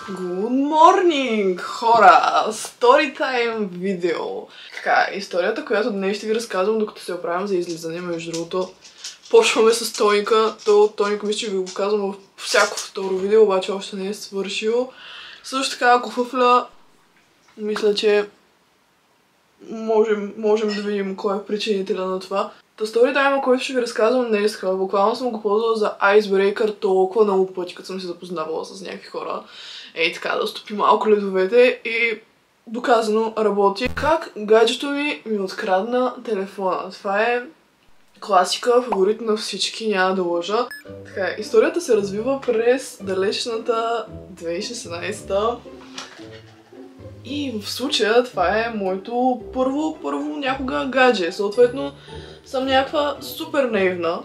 Good morning, хора! Storytime видео. Така, историята, която днес ще ви разказвам, докато се оправям за излизане, между другото. Почваме с тоника. Тоника мисля, че ви го казвам в всяко второ видео, обаче още не е свършил. Също така, ако фъфля, мисля, че можем да видим кой е причинителя на това. Storytime, който ще ви разказвам днес, буквално съм го ползвала за Icebreaker толкова много пъти, като съм се запознавала с някакви хора. Ей така, да стопи малко ледовете и доказано работи. Как гаджето ми открадна телефона. Това е класика, фаворит на всички, няма да лъжа. Така, историята се развива през далечната 2016. И в случая това е моето първо някога гадже. Съответно съм някаква супер наивна.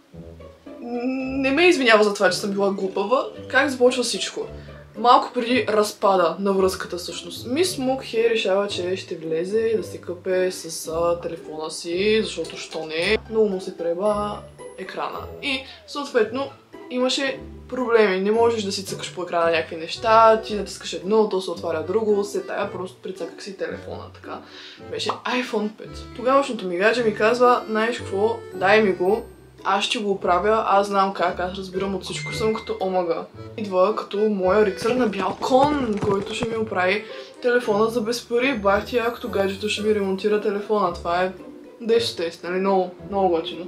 Не ме извинява за това, че съм била глупава. Как започва всичко? Малко преди разпада на връзката всъщност. Мис Мукхе решава, че ще влезе да се къпе с телефона си, защото що не, много му се преба екрана. И съответно имаше проблеми. Не можеш да си цъкаш по екрана някакви неща, ти натискаш едно, то се отваря друго, се тая, просто прицъках си телефона, така. Беше iPhone 5. Тогавашното ми гадже ми казва, знаеш какво, дай ми го, аз ще го оправя, аз знам как, аз разбирам от всичко, съм като омага. Идва като моя рицар на бял кон, който ще ми оправи телефона за без пари. Бах ти, като гаджето ще ми ремонтира телефона. Това е 10 нали? Много готино.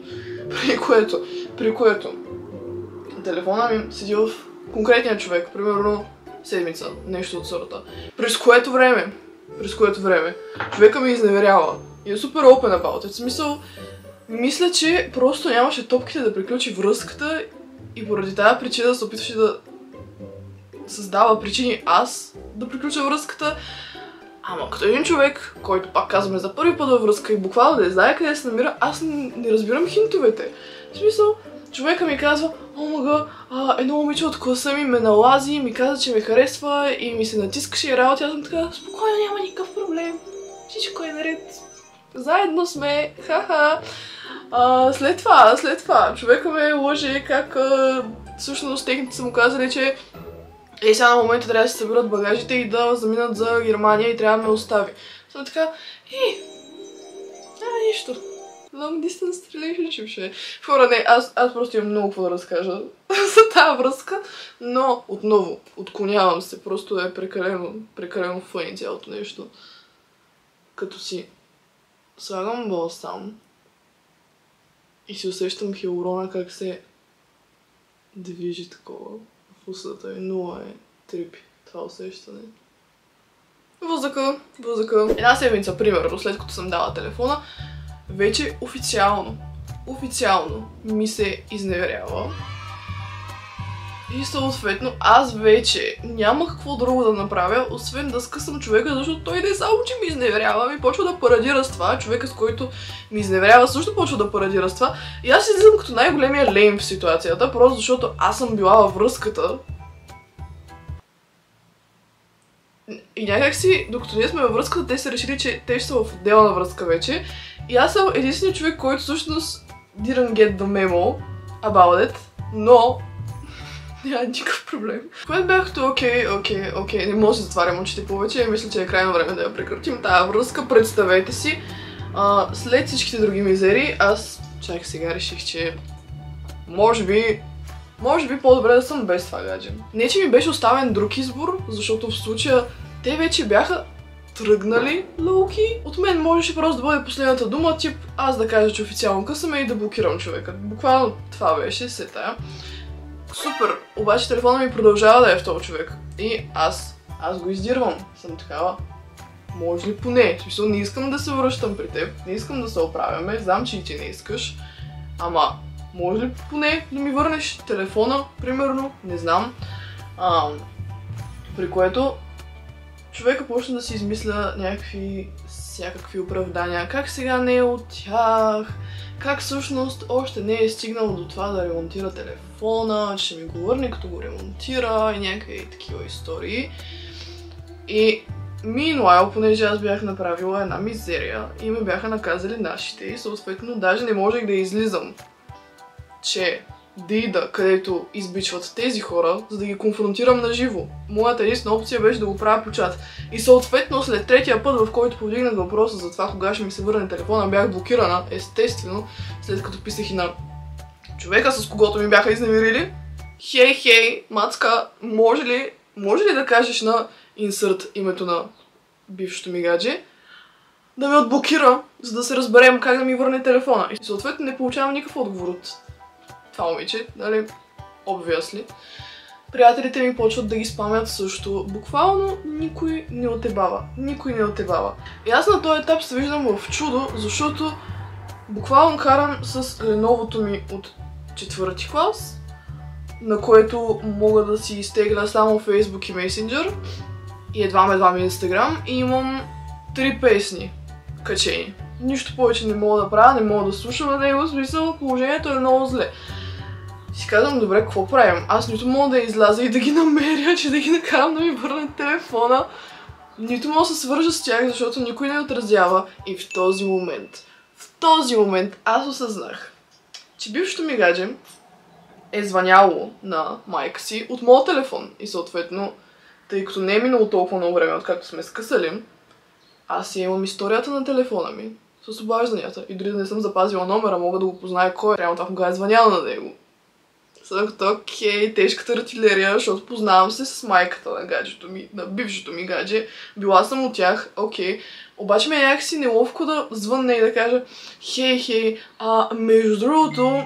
При което телефона ми седи в конкретния човек, примерно седмица, нещо от сорта. През което време човека ми изневерява. И е супер open about it. В смисъл, мисля, че просто нямаше топките да приключи връзката и поради тази причина се опитваше да създава причини аз да приключа връзката. Ама като един човек, който пак казваме за първи път във връзка и буквално да знае къде се намира, аз не разбирам хинтовете. В смисъл, човека ми казва, омага, едно момиче от класа ми ме налази, ми каза, че ме харесва и ми се натискаше и работи. Аз съм така, спокойно, няма никакъв проблем. Всичко е наред. Заедно сме, ха-ха. След това, човека ме лъже как всъщност техните са му казали, че сега на момента трябва да се съберат багажите и да заминат за Германия и трябва да ме остави. Съм така, няма нищо. Long distance relationship ще е. Хора, не, аз просто имам много какво да разкажа за тази връзка, но отново, отклонявам се, просто е прекалено фъни цялото нещо. Като си слагам балсам и си усещам хиалурона как се движи такова в устата и много е трипи това усещане. Възъка. Една седмица, примерно, след като съм дала телефона, вече официално ми се изневерява. И съответно аз вече няма какво друго да направя, освен да скъсам човека, защото той не само, че ми изневерява, ми почва да парадира с това. Човека, с който ми изневерява, също почва да парадира с това. И аз излизам като най-големия лейм в ситуацията, просто защото аз съм била във връзката. И някакси, докато ние сме във връзката, те са решили, че те ще са в отделна връзка вече. И аз съм единственият човек, който всъщност didn't get the memo about it, но няма никакъв проблем. Когато бях като окей, не може да затварям очите повече, мисля, че е крайно време да я прекратим тази връзка. Представете си, след всичките други мизери, аз чак сега реших, че може би по-добре да съм без това гадже. Не, че ми беше оставен друг избор, защото в случая те вече бяха тръгнали лоуки. От мен можеше просто да бъде последната дума, тип аз да кажа, че официално късаме и да блокирам човека. Буквално това беше се тая. Супер, обаче телефона ми продължава да е в този човек. И аз го издирвам. Съм такава, може ли поне? В смисъл, не искам да се връщам при теб, не искам да се оправяме, знам, че и ти не искаш. Ама, може ли поне да ми върнеш телефона, примерно? Не знам. При което човека почна да си измисля всякакви оправдания. Как сега не е от тях? Как всъщност още не е стигнал до това да ремонтира телефона, че ще ми го върне като го ремонтира и някакви такива истории. И meanwhile, понеже аз бях направила една мизерия и ме бяха наказали нашите и съответно даже не можех да излизам, че да ида, където избичват тези хора, за да ги конфронтирам на живо. Моята единствена опция беше да го правя по чат. И съответно след третия път, в който повдигнах въпроса за това кога ще ми се върне телефона, бях блокирана, естествено, след като писах и на човека, с когото ми бяха изневерили. Хей, мацка, може ли да кажеш на инсърт името на бившото ми гадже, да ме отблокира, за да се разберем как да ми върне телефона. И съответно не получавам никакъв отговор от това момиче, нали, obviously. Приятелите ми почват да ги спамят също. Буквално никой не отебава. И аз на този етап се виждам в чудо, защото буквално карам с Леновото ми от 4-ти клас, на което мога да си изтегля само Facebook и Messenger и едва ми Instagram, и имам 3 песни качени. Нищо повече не мога да правя, не мога да слушам на него, в смисъл положението е много зле. Си казвам, добре, какво правим? Аз нито мога да изляза и да ги намеря, че да ги накарам да ми върнат телефона, нито мога да се свържа с тях, защото никой не отразява. И в този момент аз осъзнах, че бившото ми гадже е звъняло на майка си от моят телефон. И съответно, тъй като не е минало толкова много време, откакто сме скъсали, аз си имам историята на телефона ми с обажданията. И дори да не съм запазила номера, мога да го позная кой е. Реално това кога е звънял на него. Съдък, окей, тежката артилерия, защото познавам се с майката на гаджето ми, на бившото ми гадже. Била съм от тях, окей. Обаче ми е някакси неловко да звънне и да кажа, хей, между другото,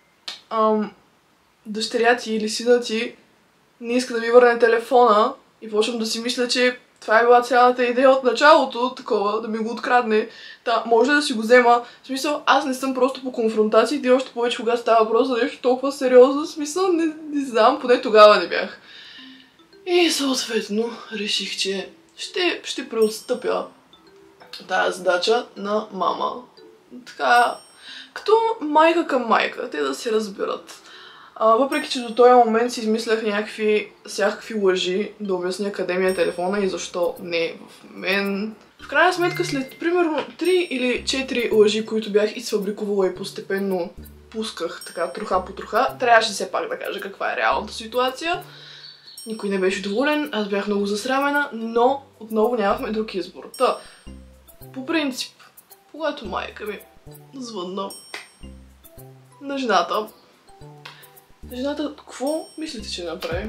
дъщеря ти или сина ти не иска да ми върне телефона, и почвам да си мисля, че това е била цялата идея от началото, такова, да ми го открадне. Може да си го взема. В смисъл, аз не съм просто по конфронтации, и още повече кога става въпрос за нещо толкова сериозно. В смисъл, не знам, поне тогава не бях. И съответно реших, че ще преотстъпя тая задача на мама. Така, като майка към майка, те да се разберат. Въпреки че до този момент си измислях всякакви лъжи да обясня къде ми е телефона и защо не е в мен. В крайна сметка, след примерно 3 или 4 лъжи, които бях изфабрикувала и постепенно пусках така троха по троха, трябваше все пак да кажа каква е реалната ситуация. Никой не беше доволен, аз бях много засрамена, но отново нямахме друг избор. По принцип, когато майка ми звънна на жената, какво мислите, че направи?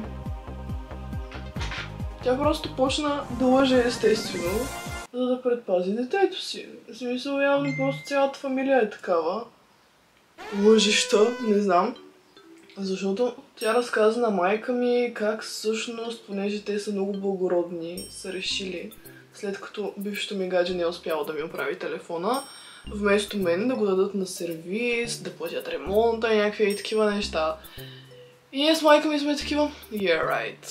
Тя просто почна да лъже естествено, за да предпази детето си. В смисъл, явно просто цялата фамилия е такава. Лъжеща, не знам. Защото тя разказа на майка ми как всъщност, понеже те са много благородни, са решили, след като бившото ми гадже не е успяло да ми оправи телефона, вместо мен да го дадат на сервис, да платят ремонта и някакви такива неща. И ние с майка ми сме такива, yeah right,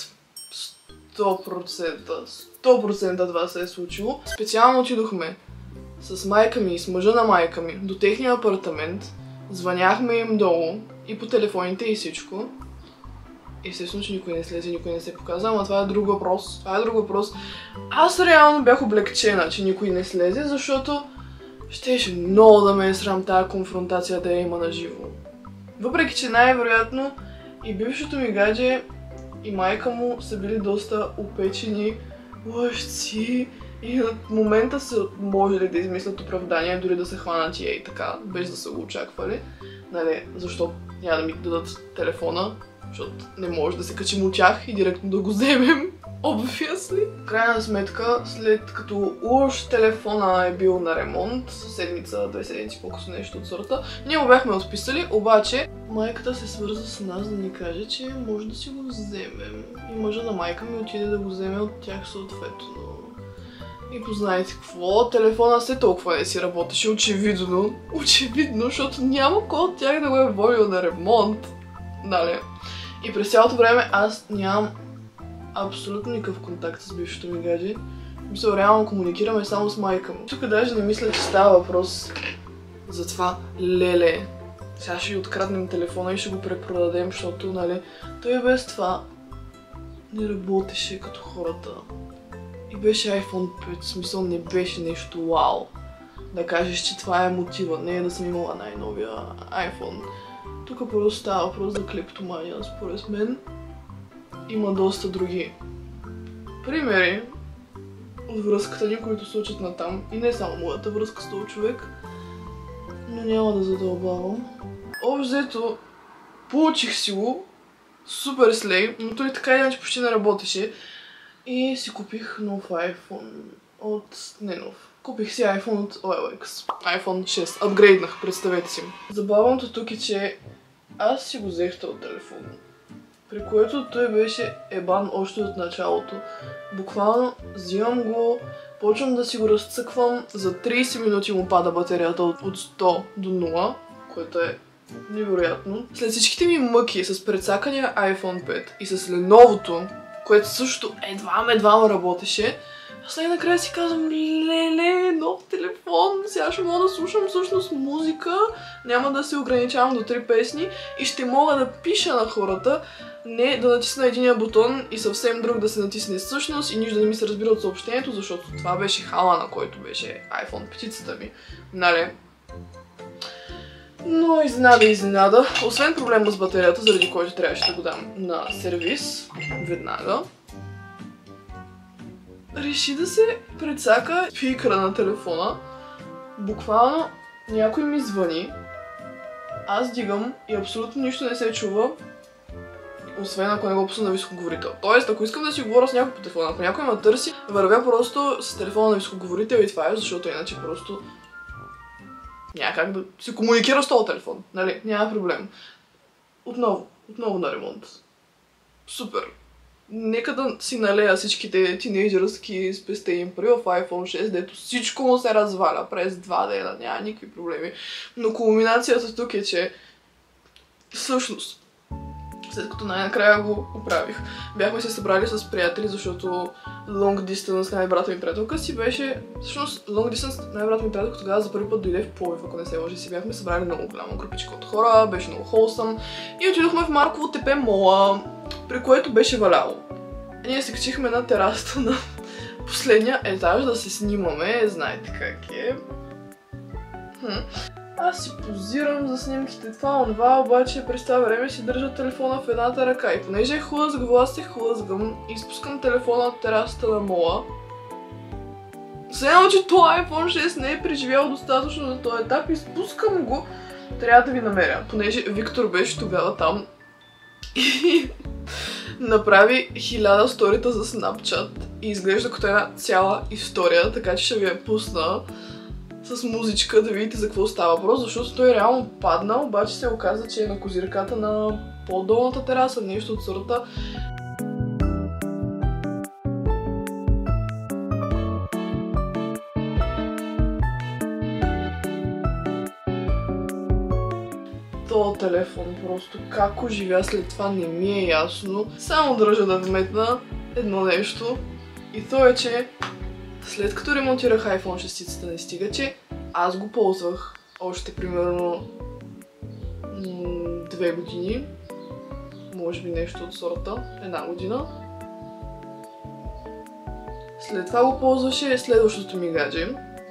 100% това се е случило. Специално отидохме с майка ми и с мъжа на майка ми до техния апартамент, звъняхме им долу и по телефоните и всичко. Естествено, че никой не слезе, никой не се показа, ама това е друг въпрос. Аз реално бях облегчена, че никой не слезе, защото щеше много да ме е срам тази конфронтация да я има на живо. Въпреки че най-вероятно и бившото ми гадже и майка му са били доста опечени лъжци и на момента са можели да измислят оправдания, дори да се хванат и така, без да са го очаквали. Нали, защо няма да ми дадат телефона, защото не може да се качим от тях и директно да го вземем. Obviously. В крайна сметка, след като уж телефона е бил на ремонт, седмица, 2 седмици по-късно нещо от сорта, ние го бяхме отписали, обаче майката се свърза с нас да ни каже, че може да си го вземем. И мъжа на майка ми отиде да го вземе от тях съответно. И познайте какво, телефона все толкова не си работеше, очевидно, защото няма кой от тях да го е водил на ремонт. Нали? И през цялото време аз нямам абсолютно никакъв контакт с бившото ми гадже. Мисля, реално комуникираме само с майка му. Тук даже не мисля, че става въпрос за това, леле, сега ще откраднем телефона и ще го препродадем, защото, нали, той без това не работеше като хората. И беше iPhone 5, в смисъл не беше нещо вау. Да кажеш, че това е мотива, не е да съм имала най-новия iPhone. Тук просто става въпрос за клептомания, според мен. Има доста други примери от връзката ни, които сочат натам. И не само моята връзка с този човек. Но няма да задълбавам. Общо взето, получих си го. Супер слей, но той така или иначе почти не работеше. И си купих нов iPhone не нов. Купих си iPhone от OLX. iPhone 6. Апгрейднах, представете си. Забавното тук е, че аз си го взех този телефон. При което той беше ебан още от началото. Буквално взимам го, почвам да си го разцъквам, за 30 минути му пада батерията от 100 до 0, което е невероятно. След всичките ми мъки с прецакания iPhone 5 и с Lenovo-то, което също едва работеше, аз най-накрая си казвам, леле, нов телефон, сега ще мога да слушам всъщност музика, няма да се ограничавам до 3 песни и ще мога да пиша на хората, не да натисна единия бутон и съвсем друг да се натисне всъщност и нищо да не ми се разбира от съобщението, защото това беше хала, на който беше iPhone 5-цата ми, нали? Но изненада. Освен проблема с батерията, заради който трябваше да го дам на сервис, веднага, реши да се прецака спикъра на телефона. Буквално някой ми звъни, аз дигам и абсолютно нищо не се чува, освен ако не го пусна на високоговорител. Тоест, ако искам да си говоря с някой по телефона, ако някой ме търси, вървя просто с телефона на високоговорител и това е, защото иначе просто няма как да се комуникира с този телефон, нали? Няма проблем. Отново на ремонт. Супер. Нека да си налея всичките тинейджърски спестени пари в iPhone 6, дето всичко му се разваля през 2 дена, няма никакви проблеми. Но кулминацията тук е, че всъщност, след като най-накрая го оправих, бяхме се събрали с приятели, защото long distance най-брата ми приятелка си беше... Всъщност, long distance най-брата ми приятелка тогава за първи път дойде в Пловдив, ако не се лъжа, си бяхме събрали много голяма групичка от хора, беше много холсъм и отидохме в Марково ТП мола, при което беше валяло. Ние се качихме на терасата на последния етаж да се снимаме, знаете как е. Аз си позирам за снимките, това, обаче през това време си държа телефона в едната ръка и понеже е хлъзгаво, аз се хлъзгам и изпускам телефона от терасата на мола. Следно, че този iPhone 6 не е преживял достатъчно на този етап, изпускам го, трябва да ви намеря, понеже Виктор беше тогава там и направи 1000 сторита за Snapchat и изглежда като една цяла история, така че ще ви я пусна с музичка да видите за какво става въпрос, защото той реално падна, обаче се оказа, че е на козирката на по-долната тераса, нещо от сорта. този телефон просто как оживя след това не ми е ясно. Само държа да вметна едно нещо и то е, че след като ремонтирах iPhone 6, не стига, че аз го ползвах още примерно 2 години, може би нещо от сорта, 1 година. След това го ползваше следващото ми гадже.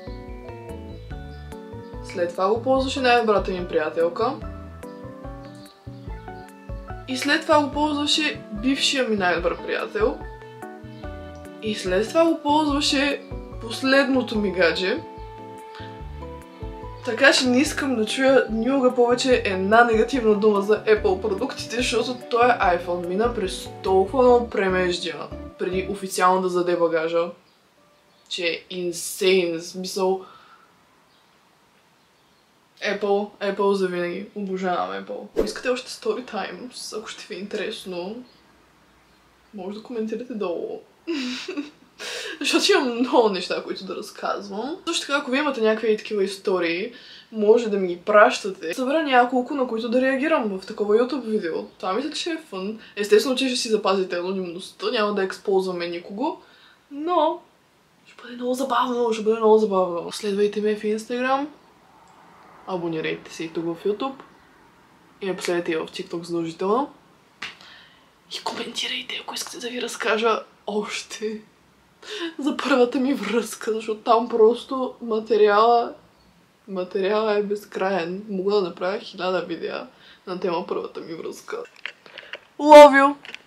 След това го ползваше най-добрата ми приятелка. И след това го ползваше бившия ми най-добър приятел. И след това го ползваше последното ми гадже. Така че не искам да чуя никога повече една негативна дума за Apple продуктите, защото този iPhone мина през толкова много премеждия преди официално да заде багажа, че е insane, смисъл. Apple за винаги. Обожавам Apple. Ако искате още story times, ако ще ви е интересно, може да коментирате долу. Защото имам много неща, които да разказвам. Също така, ако ви имате някакви такива истории, може да ми ги пращате. Събра няколко, на които да реагирам в такова YouTube видео. Това мисля, че е фън. Естествено, че ще си запазите анонимността, няма да ексползваме никого, но ще бъде много забавно, Следвайте ме в Instagram, абонирайте се и тук в YouTube и ме последвайте и в TikTok задължително. И коментирайте, ако искате да ви разкажа още за първата ми връзка, защото там просто материала е безкраен. Мога да направя 1000 видеа. на тема първата ми връзка. Love you!